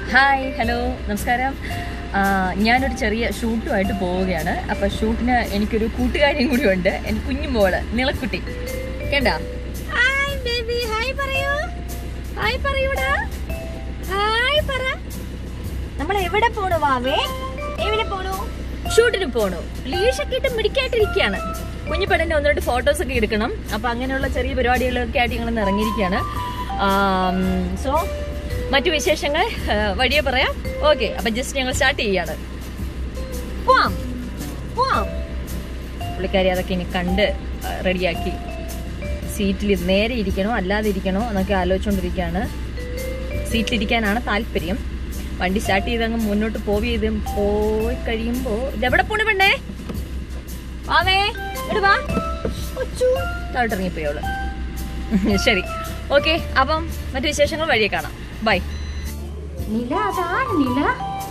Hi hello നമസ്കാരം. ഞാനൊരു ചെറിയ ഷൂട്ടുമായിട്ട് പോവുകയാണ്. അപ്പോൾ ഷൂട്ടിന് എനിക്കൊരു കൂട്ടുകാരിയും കൂടി ഉണ്ട്, എൻ്റെ കുഞ്ഞു മോള് നിളക്കുട്ടി. കേട്ടാ? ഹായ് ബേബി, ഹായ് പറയൂ, ഹായ് പറയൂടാ, ഹായ് പറ. നമ്മൾ എവിടെ പോണു വാവേ? എവിടെ പോണു? ഷൂട്ടിന് പോണു. ലീഷൊക്കെ ഇട്ട് മിടിക്കായിട്ടിരിക്കുകയാണ്. കുഞ്ഞു പെണ്ണിന്റെ 1-2 ഫോട്ടോസ് ഒക്കെ എടുക്കണം. അപ്പൊ അങ്ങനെയുള്ള ചെറിയ പരിപാടികളൊക്കെ ആയിട്ട് ഞങ്ങൾ ഇറങ്ങിയിരിക്കുകയാണ്. സോ മറ്റു വിശേഷങ്ങൾ വഴിയെ പറയാം. ഓക്കെ, അപ്പൊ ജസ്റ്റ് ഞങ്ങൾ സ്റ്റാർട്ട് ചെയ്യാണ്. പോവാം പോവാം. പുള്ളിക്കാരി അതൊക്കെ ഇനി കണ്ട് റെഡിയാക്കി സീറ്റിൽ നേരെ ഇരിക്കണോ അല്ലാതെ ഇരിക്കണോ എന്നൊക്കെ ആലോചിച്ചുകൊണ്ടിരിക്കുകയാണ്. സീറ്റിലിരിക്കാനാണ് താല്പര്യം. വണ്ടി സ്റ്റാർട്ട് ചെയ്ത് അങ്ങ് മുന്നോട്ട് പോയി കഴിയുമ്പോ ഇതെവിടെ പോണു പെണ്ണേ? വാവേ എടുവാ. താഴോട്ടിറങ്ങിപ്പോയോള്. ശരി, ഓക്കെ. അപ്പം മറ്റു വിശേഷങ്ങൾ വഴിയെ കാണാം. ബൈ. നില, അതാണ് നില.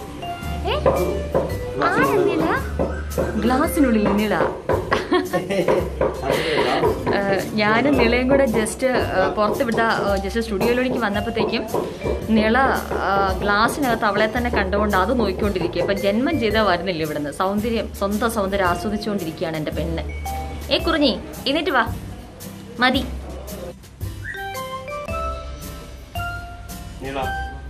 നില ഗ്ലാസിനുള്ളിൽ നില. ഞാനും നിളയും കൂടെ ജസ്റ്റ് പുറത്ത് വിട്ട ജസ്റ്റ് സ്റ്റുഡിയോയിലേക്ക് വന്നപ്പോഴത്തേക്കും നിള ഗ്ലാസ്സിനകത്ത് അവളെ തന്നെ കണ്ടുകൊണ്ട് അത് നോക്കിക്കൊണ്ടിരിക്കുക. ഇപ്പം ജന്മം ചെയ്താൽ വരുന്നില്ല ഇവിടുന്ന്. സ്വന്തം സൗന്ദര്യം ആസ്വദിച്ചുകൊണ്ടിരിക്കുകയാണ് എൻ്റെ പെണ്ണ്. കുറിഞ്ഞി എന്നിട്ട് വാ, മതി. Nila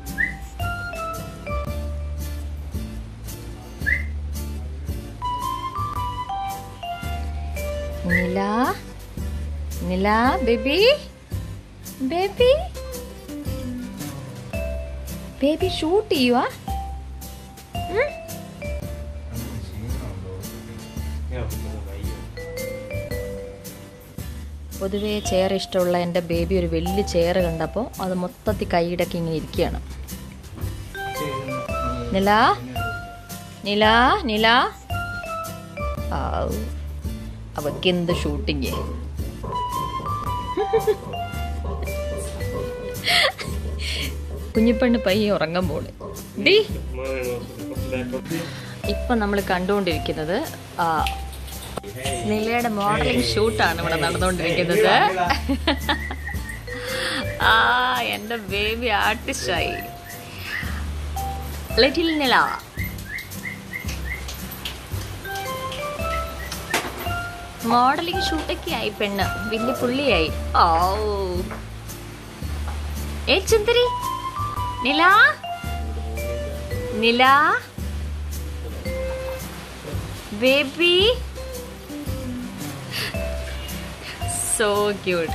Nila baby, baby baby shoot ചെയ്യുവാ? പൊതുവേ ചെയർ ഇഷ്ടമുള്ള എൻ്റെ ബേബി ഒരു വലിയ ചെയർ കണ്ടപ്പോൾ അത് മൊത്തത്തിൽ കൈയിടക്കി ഇങ്ങനെ ഇരിക്കുകയാണ്. നില നില നില അവക്കെന്ത് ഷൂട്ടിങ്. കുഞ്ഞിപ്പെണ്ണ് പയ്യെ ഉറങ്ങാൻ പോള്. ഇപ്പൊ നമ്മൾ കണ്ടുകൊണ്ടിരിക്കുന്നത് നിലയുടെ മോഡലിംഗ് ഷൂട്ടാണ് ഇവിടെ നടന്നുകൊണ്ടിരിക്കുന്നത്. എന്റെ ബേബി ആർട്ടിസ്റ്റായി. ലിറ്റിൽ നില. മോഡലിംഗ് ഷൂട്ടൊക്കെ ആയി പെണ്ണ്, വലിയ പുള്ളിയായി. ചുന്ദരി Nila, Nila baby, so cute.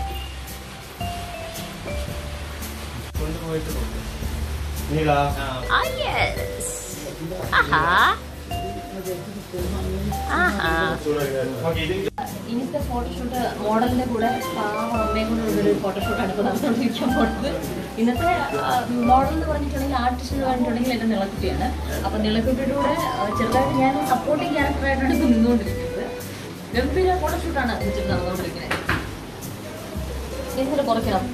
Nila. Yes. Aha. ഇന്നത്തെ ഫോട്ടോഷൂട്ട് മോഡലിന്റെ കൂടെ അമ്മയും കൂടെ ഉള്ളൊരു ഫോട്ടോഷൂട്ടാണ് ഇപ്പോൾ നടന്നുകൊണ്ടിരിക്കാൻ പോകുന്നത്. ഇന്നത്തെ മോഡൽ എന്ന് പറഞ്ഞിട്ടുണ്ടെങ്കിൽ ആർട്ടിസ്റ്റ് എന്ന് പറഞ്ഞിട്ടുണ്ടെങ്കിൽ എൻ്റെ നിളക്കുട്ടിയാണ്. അപ്പം നിളക്കുട്ടിയുടെ കൂടെ ചെറുതായിട്ട് ഞാൻ സപ്പോർട്ടിങ് ക്യാരക്ടറായിട്ടാണ് ഇപ്പോൾ നിന്നുകൊണ്ടിരിക്കുന്നത്. ഗംഭീര ഫോട്ടോഷൂട്ടാണ് വെച്ചിട്ട് നടന്നുകൊണ്ടിരിക്കുന്നത്. ഇതിൽ കുറയ്ക്കണം.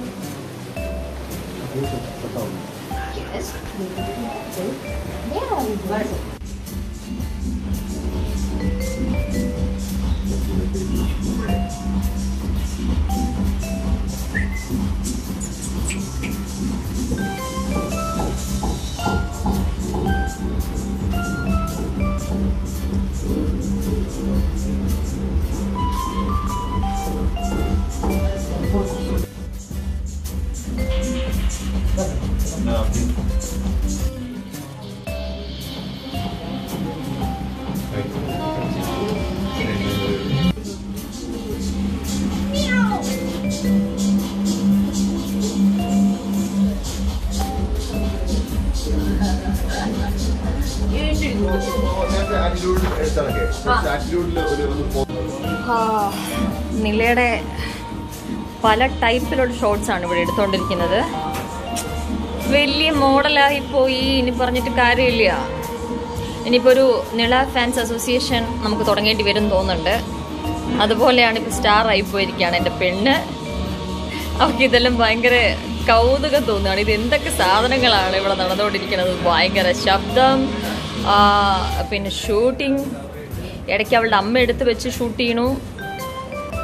നിലയുടെ പല ടൈപ്പിലുള്ള ഷോട്ട്സാണ് ഇവിടെ എടുത്തുകൊണ്ടിരിക്കുന്നത്. വലിയ മോഡലായി പോയി, ഇനി പറഞ്ഞിട്ട് കാര്യമില്ല. ഇനിയിപ്പോൾ ഒരു നിള ഫാൻസ് അസോസിയേഷൻ നമുക്ക് തുടങ്ങേണ്ടി വരും തോന്നുന്നുണ്ട്. അതുപോലെയാണ് ഇപ്പോൾ സ്റ്റാർ ആയിപ്പോയിരിക്കുകയാണ് എൻ്റെ പെണ്ണ്. അവർക്ക് ഇതെല്ലാം ഭയങ്കര കൗതുകം തോന്നുകയാണ്. ഇത് എന്തൊക്കെ സാധനങ്ങളാണ് ഇവിടെ നടന്നുകൊണ്ടിരിക്കുന്നത്. ഭയങ്കര ശബ്ദം, പിന്നെ ഷൂട്ടിങ്. ഇടയ്ക്ക് അവളുടെ അമ്മ എടുത്ത് വെച്ച് ഷൂട്ട് ചെയ്യണു.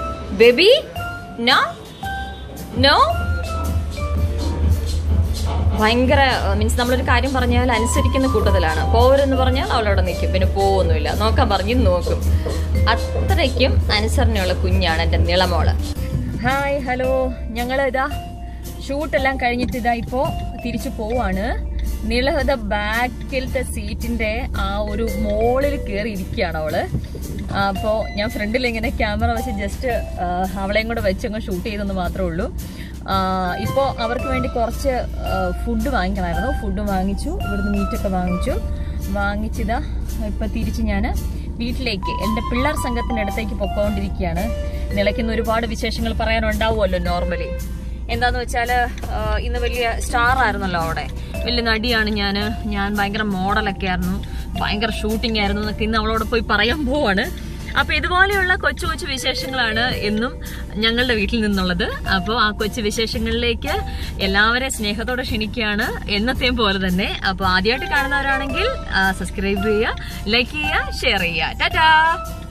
ബേബി നോ നോ ഭയങ്കര മീൻസ് നമ്മളൊരു കാര്യം പറഞ്ഞാൽ അനുസരിക്കുന്ന കൂട്ടത്തിലാണ്. പോവരെന്ന് പറഞ്ഞാൽ അവളവിടെ നിൽക്കും, പിന്നെ പോവൊന്നുമില്ല. നോക്കാൻ പറഞ്ഞ് നോക്കും. അത്രയ്ക്കും അനുസരണയുള്ള കുഞ്ഞാണ് എൻ്റെ നിളമോള്. Hi, hello. ഞങ്ങൾ ഇതാ ഷൂട്ടെല്ലാം കഴിഞ്ഞിട്ട് ഇതാ ഇപ്പോൾ തിരിച്ചു പോവാണ്. നിളഹത ബാക്കിലത്തെ സീറ്റിന്റെ ആ ഒരു മോളിൽ കയറി ഇരിക്കുകയാണ് അവള്. അപ്പോൾ ഞാൻ ഫ്രണ്ടിൽ ഇങ്ങനെ ക്യാമറ വെച്ച് ജസ്റ്റ് അവളെയും കൂടെ വെച്ചങ്ങ് ഷൂട്ട് ചെയ്തെന്ന് മാത്രമേ ഉള്ളൂ. ഇപ്പോൾ അവർക്ക് വേണ്ടി കുറച്ച് ഫുഡ് വാങ്ങിക്കണമായിരുന്നു. ഫുഡ് വാങ്ങിച്ചു, ഇവിടുന്ന് മീറ്റൊക്കെ വാങ്ങിച്ചിതാ ഇപ്പം തിരിച്ച് ഞാൻ വീട്ടിലേക്ക് എൻ്റെ പിള്ളേർ സംഘത്തിൻ്റെ അടുത്തേക്ക് പൊക്കോണ്ടിരിക്കുകയാണ്. നിളയ്ക്കുന്ന ഒരുപാട് വിശേഷങ്ങൾ പറയാനുണ്ടാവുമല്ലോ നോർമലി. എന്താന്ന് വെച്ചാൽ ഇന്ന് വലിയ സ്റ്റാർ ആയിരുന്നല്ലോ അവിടെ, വലിയ നടിയാണ് ഞാൻ ഭയങ്കര മോഡലൊക്കെ ആയിരുന്നു, ഭയങ്കര ഷൂട്ടിംഗ് ആയിരുന്നു എന്നൊക്കെ ഇന്ന് അവളോട് പോയി പറയാൻ പോവാണ്. അപ്പൊ ഇതുപോലെയുള്ള കൊച്ചു കൊച്ചു വിശേഷങ്ങളാണ് എന്നും ഞങ്ങളുടെ വീട്ടിൽ നിന്നുള്ളത്. അപ്പോൾ ആ കൊച്ചു വിശേഷങ്ങളിലേക്ക് എല്ലാവരെയും സ്നേഹത്തോടെ ക്ഷണിക്കുകയാണ്, എന്നത്തെയും പോലെ തന്നെ. അപ്പോൾ ആദ്യമായിട്ട് കാണുന്നവരാണെങ്കിൽ സബ്സ്ക്രൈബ് ചെയ്യുക, ലൈക്ക് ചെയ്യുക, ഷെയർ ചെയ്യുക. ടാറ്റാ.